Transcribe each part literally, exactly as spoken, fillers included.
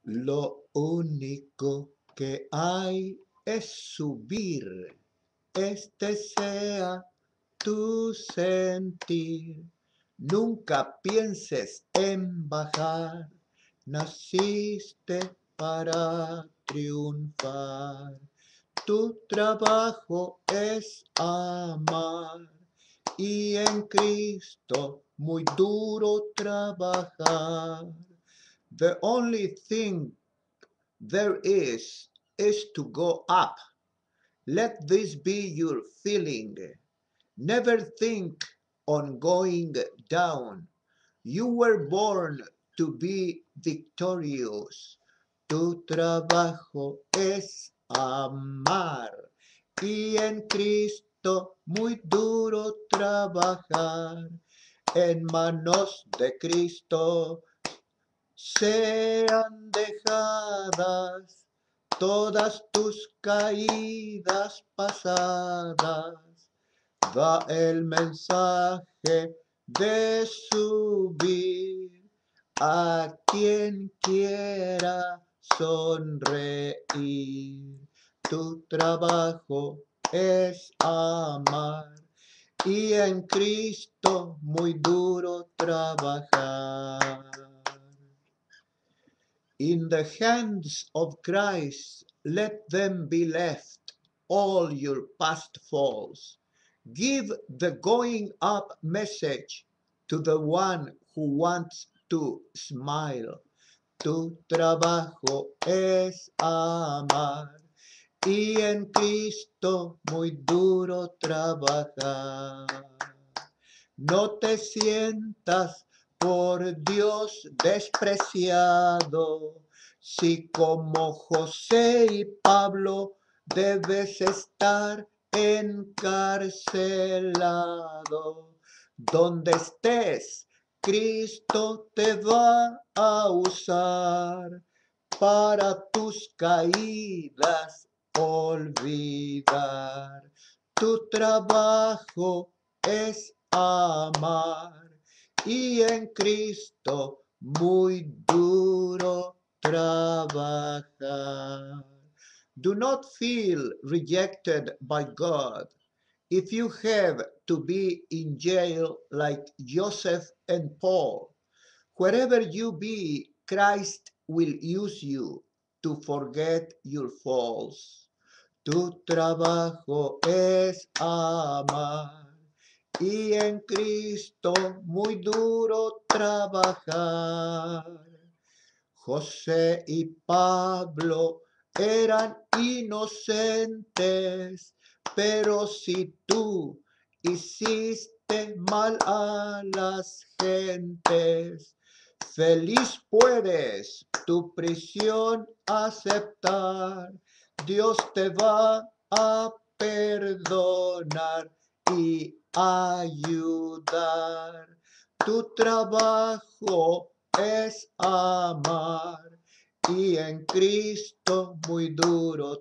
Lo único que hay es subir, este sea tu sentir. Nunca pienses en bajar, naciste para triunfar. Tu trabajo es amar y en Cristo muy duro trabajar. The only thing there is is to go up. Let this be your feeling. Never think on going down. You were born to be victorious. Tu trabajo es amar y en Cristo muy duro trabajar. En manos de Cristo sean dejadas todas tus caídas pasadas. Da el mensaje de subir a quien quiera sonreír. Tu trabajo es amar y en Cristo muy duro trabajar. In the hands of Christ, let them be left all your past faults. Give the going up message to the one who wants to smile. Tu trabajo es amar y en Cristo muy duro trabajar. No te sientas por Dios despreciado, si como José y Pablo debes estar encarcelado. Donde estés, Cristo te va a usar para tus caídas olvidar. Tu trabajo es amar y en Cristo muy duro trabajar. Do not feel rejected by God. If you have to be in jail like Joseph and Paul, wherever you be, Christ will use you to forget your faults. Tu trabajo es amar y en Cristo muy duro trabajar. José y Pablo eran inocentes, pero si tú hiciste mal a las gentes, feliz puedes tu prisión aceptar. Dios te va a perdonar y ayudar. Tu trabajo es amar y en Cristo muy duro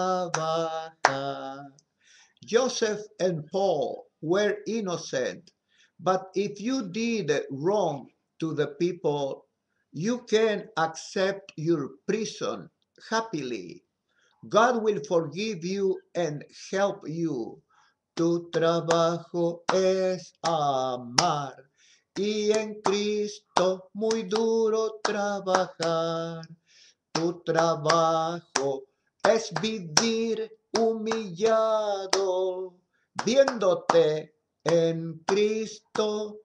trabajar. Joseph and Paul were innocent, but if you did wrong to the people, you can accept your prison happily. God will forgive you and help you. Tu trabajo es amar y en Cristo muy duro trabajar. Tu trabajo es vivir humillado, viéndote en Cristo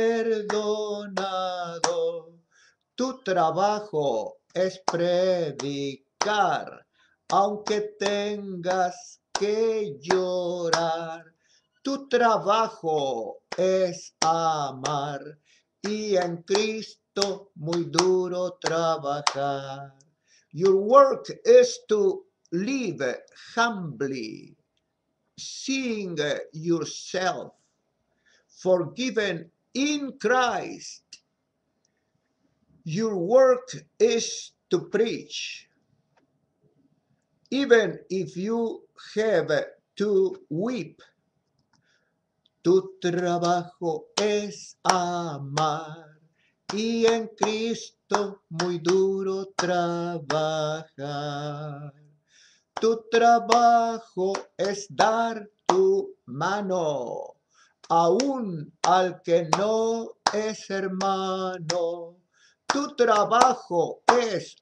perdonado. Tu trabajo es predicar, aunque tengas que llorar. Tu trabajo es amar y en Cristo muy duro trabajar. Your work is to live humbly, seeing yourself forgiven in Christ. Your work is to preach, even if you have to weep. Tu trabajo es amar y en Cristo Cristo muy duro trabajar. Tu trabajo es dar tu mano, aún al que no es hermano. Tu trabajo es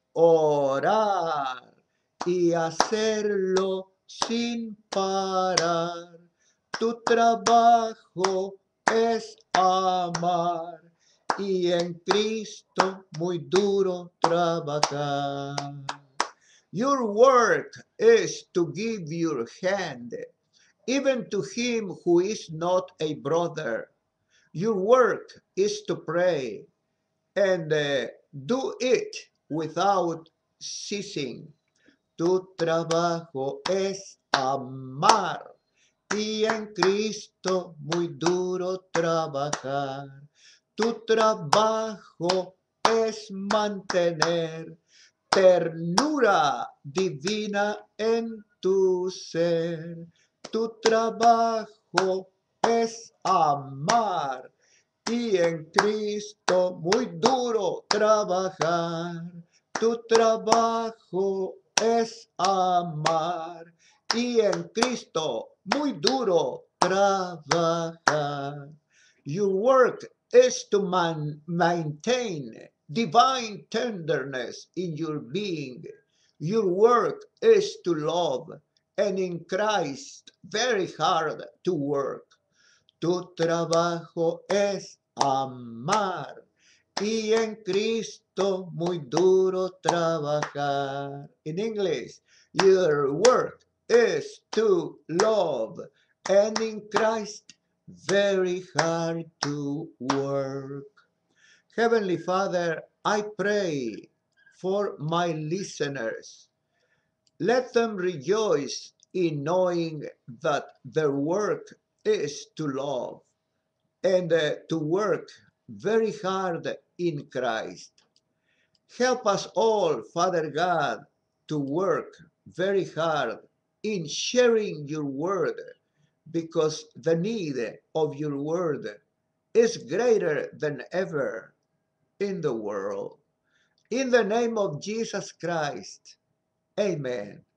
orar y hacerlo sin parar. Tu trabajo es amar y en Cristo muy duro trabajar. Your work is to give your hand, even to him who is not a brother. Your work is to pray and uh, do it without ceasing. Tu trabajo es amar y en Cristo muy duro trabajar. Tu trabajo es mantener ternura divina en tu ser. Tu trabajo es amar y en Cristo muy duro trabajar. Tu trabajo es amar y en Cristo muy duro trabajar. Your work is to man maintain divine tenderness in your being. Your work is to love, and in Christ very hard to work. Tu trabajo es amar y en Cristo muy duro trabajar. In English, your work is to love, and in Christ very hard to work. Heavenly Father, I pray for my listeners. Let them rejoice in knowing that their work is to love and uh, to work very hard in Christ. Help us all, Father God, to work very hard in sharing your word, because the need of your word is greater than ever in the world. In the name of Jesus Christ, amen.